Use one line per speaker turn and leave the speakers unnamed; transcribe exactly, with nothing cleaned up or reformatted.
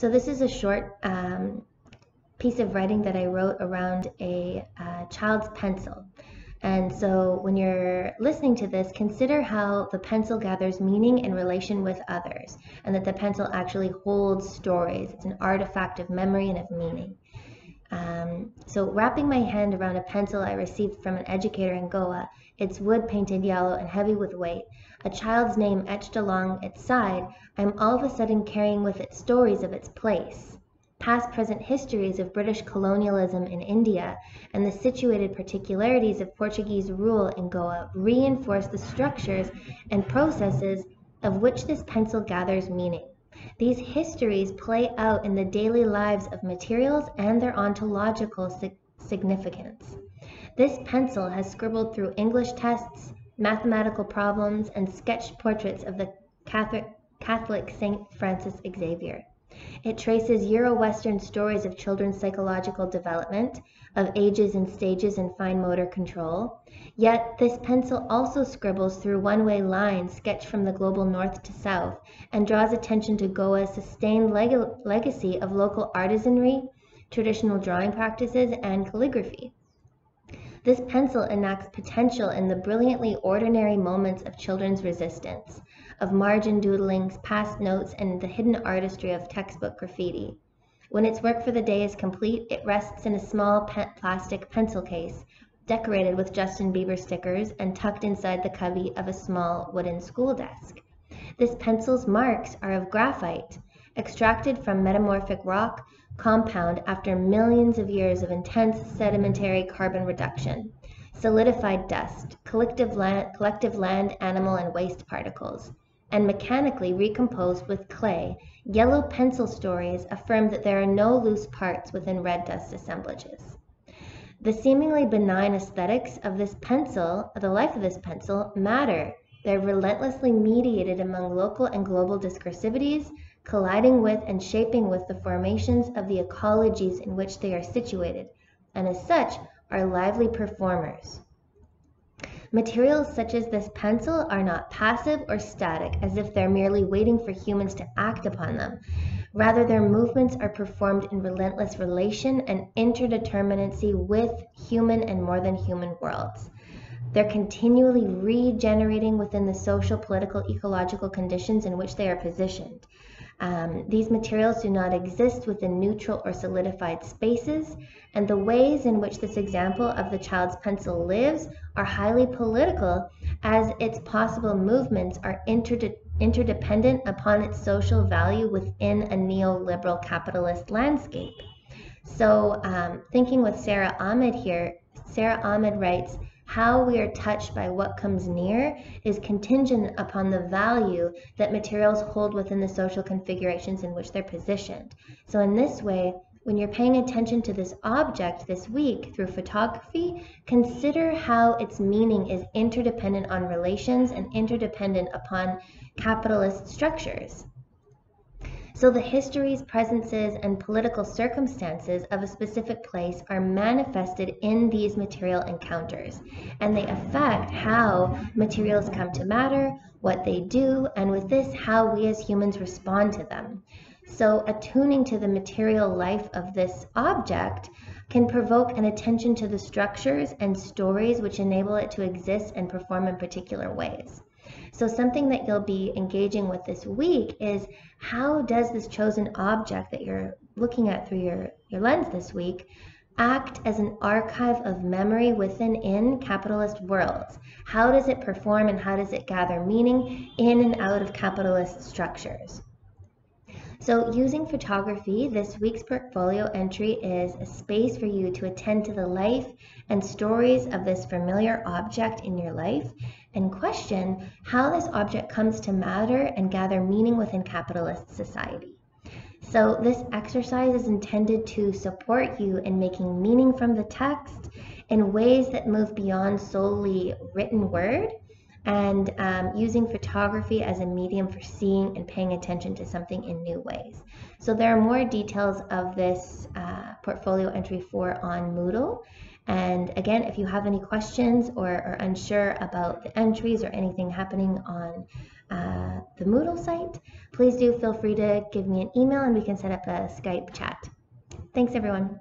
So this is a short um, piece of writing that I wrote around a uh, child's pencil. And so when you're listening to this, consider how the pencil gathers meaning in relation with others, and that the pencil actually holds stories. It's an artifact of memory and of meaning. Um, so wrapping my hand around a pencil I received from an educator in Goa, its wood painted yellow and heavy with weight, a child's name etched along its side, I'm all of a sudden carrying with it stories of its place. Past present histories of British colonialism in India and the situated particularities of Portuguese rule in Goa reinforce the structures and processes of which this pencil gathers meaning. These histories play out in the daily lives of materials and their ontological sig significance. This pencil has scribbled through English tests, mathematical problems, and sketched portraits of the Catholic, Catholic Saint Francis Xavier. It traces Euro-Western stories of children's psychological development, of ages and stages in fine motor control. Yet this pencil also scribbles through one-way lines sketched from the global north to south and draws attention to Goa's sustained leg legacy of local artisanry, traditional drawing practices, and calligraphy. This pencil enacts potential in the brilliantly ordinary moments of children's resistance, of margin doodlings, past notes, and the hidden artistry of textbook graffiti. When its work for the day is complete, it rests in a small plastic pencil case, decorated with Justin Bieber stickers and tucked inside the cubby of a small wooden school desk. This pencil's marks are of graphite, extracted from metamorphic rock, compound after millions of years of intense sedimentary carbon reduction, solidified dust, collective land, collective land, animal, and waste particles, and mechanically recomposed with clay. Yellow pencil stories affirm that there are no loose parts within red dust assemblages. The seemingly benign aesthetics of this pencil, the life of this pencil, matter. They're relentlessly mediated among local and global discursivities, colliding with and shaping with the formations of the ecologies in which they are situated, and as such are lively performers. Materials such as this pencil are not passive or static, as if they're merely waiting for humans to act upon them. Rather, their movements are performed in relentless relation and interdeterminacy with human and more than human worlds. They're continually regenerating within the social, political, ecological conditions in which they are positioned. Um, these materials do not exist within neutral or solidified spaces, and the ways in which this example of the child's pencil lives are highly political, as its possible movements are interde interdependent upon its social value within a neoliberal capitalist landscape. So um, thinking with Sarah Ahmed here, Sarah Ahmed writes, how we are touched by what comes near is contingent upon the value that materials hold within the social configurations in which they're positioned. So in this way, when you're paying attention to this object this week through photography, consider how its meaning is interdependent on relations and interdependent upon capitalist structures. So the histories, presences, and political circumstances of a specific place are manifested in these material encounters, and they affect how materials come to matter, what they do, and with this, how we as humans respond to them. So attuning to the material life of this object can provoke an attention to the structures and stories which enable it to exist and perform in particular ways. So something that you'll be engaging with this week is, how does this chosen object that you're looking at through your, your lens this week act as an archive of memory within in capitalist worlds? How does it perform and how does it gather meaning in and out of capitalist structures? So using photography, this week's portfolio entry is a space for you to attend to the life and stories of this familiar object in your life and question how this object comes to matter and gather meaning within capitalist society. So this exercise is intended to support you in making meaning from the text in ways that move beyond solely written word, and um, using photography as a medium for seeing and paying attention to something in new ways. So there are more details of this uh, portfolio entry four on Moodle, And again, if you have any questions or are unsure about the entries or anything happening on uh, the Moodle site, please do feel free to give me an email and we can set up a Skype chat. Thanks, everyone.